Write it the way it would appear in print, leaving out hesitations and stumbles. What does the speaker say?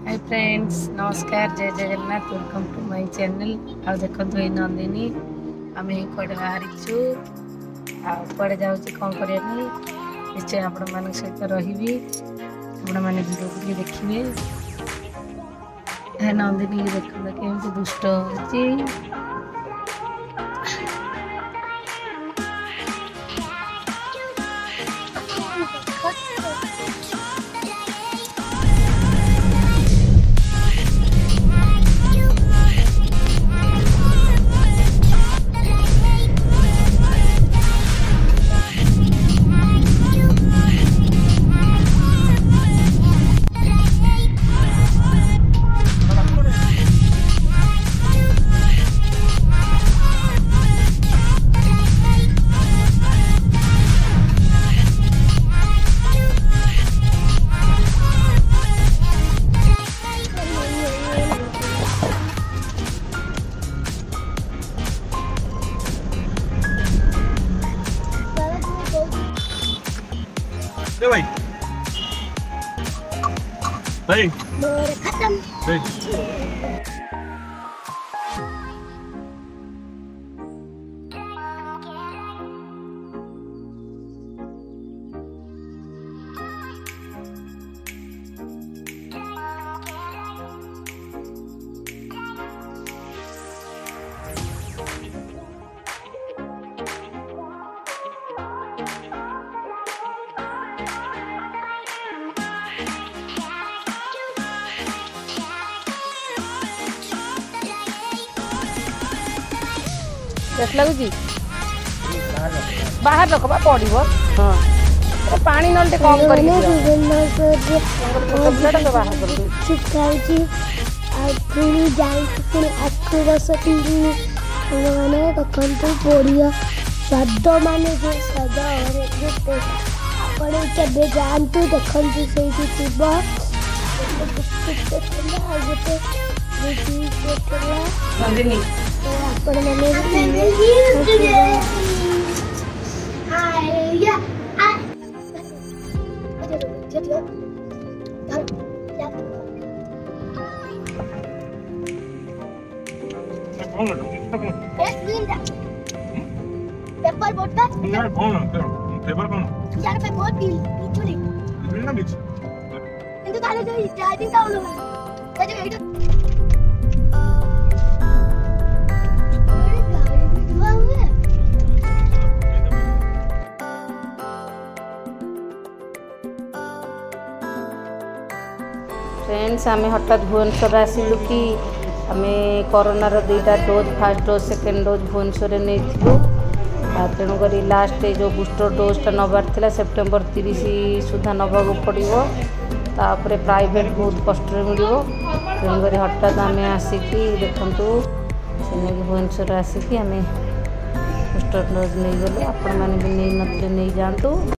हाय friends, नमस्कार, जय Jagannath, welcome to my channel. आ देखो ये नंदिनी आम कड़े बाहरी कड़े जाऊँ कौन करने निश्चय आपण मान सहित रही आपण मैंने वीडियो को देखिए। नंदिनी देख केमती दुष्ट हो भाई भाई खत्म। कैसे लगुच बाहर लोक पड़ो हाँ पानी नल कम कर स्वाद मान जो स्वाद आपे जातु देखु से पेपर बोर्ड का यार कौन पेपर कौन यार पे बहुत बिचुली बिचुली ना बिच इंतु ताले जो चार्जिंग का होलो है जो एटा फ्रेंड्स आम हठात भुवनेश्वर आसिलु कि आम कोरोनार दुईटा dose first dose second dose Bhubaneswar नहीं तेणुक लास्ट जो बूस्टर डोजटा नबार थिला सेप्टेम्बर 30 सुधा नवा पड़ो तापर प्राइवेट बहुत कष्ट मिल तेणुक हठात आम आसिकी देखु से भुवनेश्वर आसिकी आम बूस्टर डोज नहीं गलु आपण मैंने भी नहीं जातु।